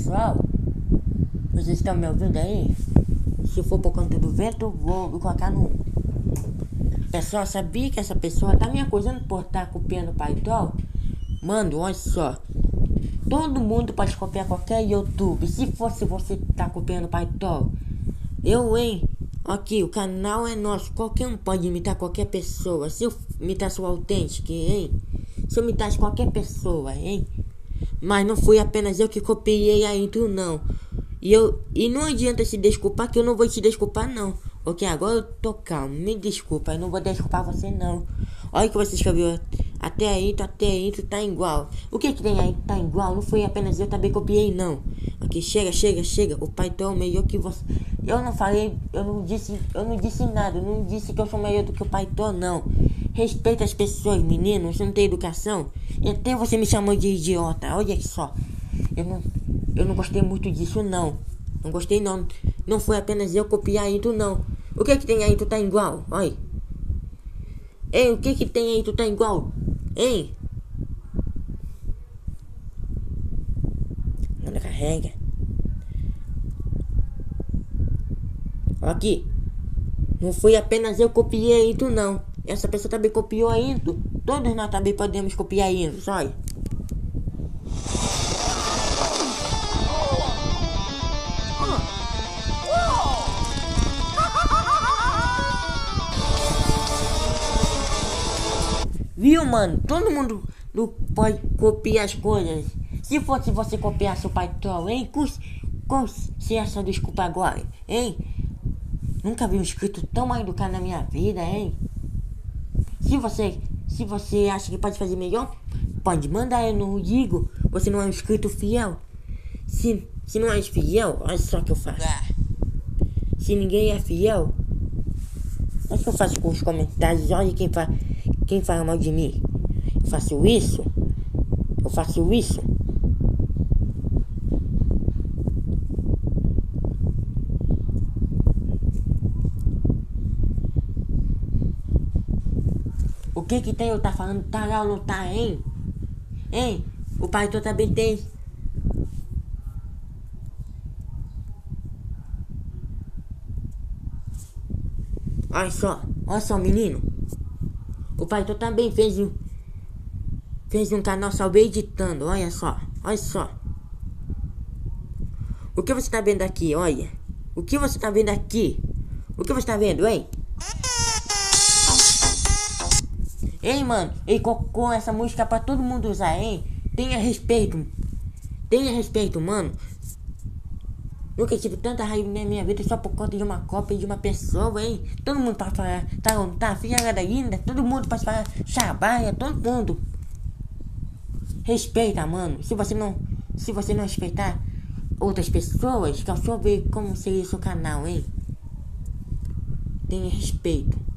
pessoal, vocês estão me ouvindo aí? Se for por conta do vento, vou colocar no... Pessoal, sabia que essa pessoa tá me acusando por estar copiando o Python? Mano, olha só. Todo mundo pode copiar qualquer YouTube. Se fosse você tá copiando o Python, hein? Aqui, o canal é nosso. Qualquer um pode imitar qualquer pessoa. Se eu imitasse o Authentic, hein? Se eu imitasse qualquer pessoa, hein? Mas não fui apenas eu que copiei a intro, não. E não adianta se desculpar, que eu não vou te desculpar, não. Ok, agora eu tô calmo. Me desculpa, eu não vou desculpar você, não. Olha o que você escreveu. Até a intro tá igual. O que tem aí tá igual? Não foi apenas eu também copiei, não. Ok, chega. O Python é melhor que você. Eu não falei, eu não disse nada. Eu não disse que eu sou melhor do que o Python, não. Respeita as pessoas, menino. Você não tem educação. E até você me chamou de idiota. Olha só. Eu não gostei muito disso, não. Não gostei, não. Não foi apenas eu copiar a intro, não. O que tem aí? Tu tá igual? Olha. Ei, o que tem aí? Tu tá igual? Hein? Não carrega. Aqui. Não foi apenas eu copiei a intro, não. Essa pessoa também copiou a intro. Todos nós também podemos copiar a intro, olha. Viu, mano? Todo mundo pode copiar as coisas. Se fosse você copiasse o Python, hein? Se essa desculpa agora, hein? Nunca vi um inscrito tão mal educado na minha vida, hein? Se você acha que pode fazer melhor, pode mandar, eu não digo. Você não é um inscrito fiel. Se não é fiel, olha só o que eu faço. Se ninguém é fiel, olha o que eu faço com os comentários. Olha quem fala mal de mim. Eu faço isso. O que tem? Eu tá falando, tá lá ou não tá, hein? Hein? O Python também tem. Olha só, menino. O Python também fez um canal só editando, olha só. O que você tá vendo aqui, olha? O que você tá vendo aqui? O que você tá vendo, hein? Ei, mano, ele colocou essa música pra todo mundo usar, hein? Tenha respeito, mano. Nunca tive tanta raiva na minha vida só por conta de uma cópia de uma pessoa, hein? Todo mundo pode falar, tá, filha da linda, todo mundo pode falar, chabaia, todo mundo. Respeita, mano. Se você não respeitar outras pessoas, que eu só ver como seria seu canal, hein? Tenha respeito.